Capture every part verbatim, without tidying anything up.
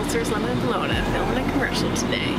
Seltzer's Lemon Bologna, filming a commercial today.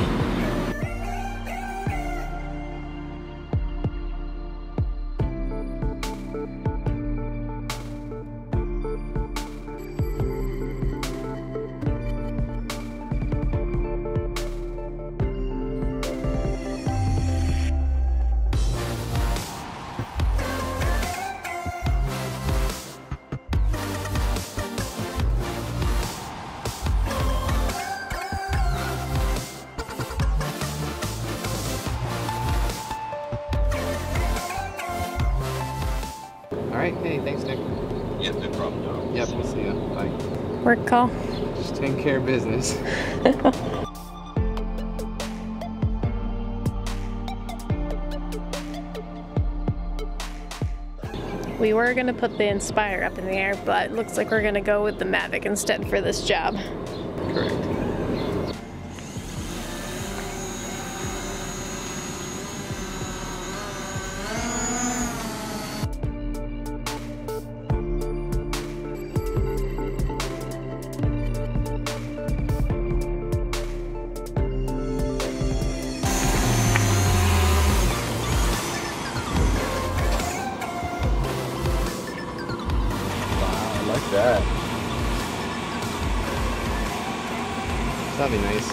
All right, hey, thanks, Nick. Yep, no problem, John. Yep, we'll see you. Bye. Work call. Just taking care of business. We were gonna put the Inspire up in the air, but it looks like we're gonna go with the Mavic instead for this job. Correct. Like that. That'd be nice.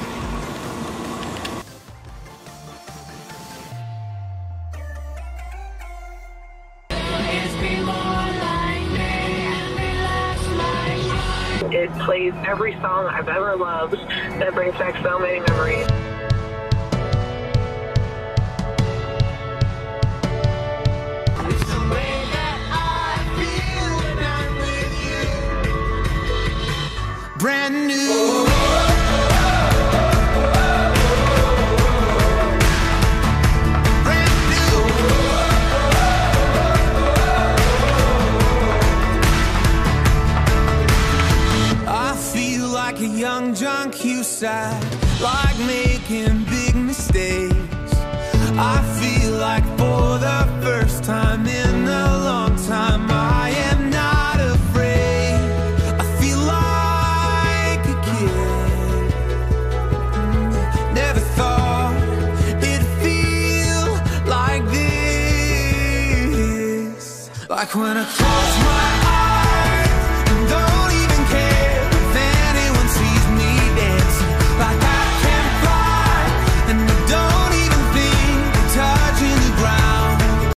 It plays every song I've ever loved that brings back so many memories. Brand new. Brand new. I feel like a young John Cusack, like making big mistakes. I feel like for the first time in a long time I am not afraid. I feel like a kid. Never thought it'd feel like this. Like when I close my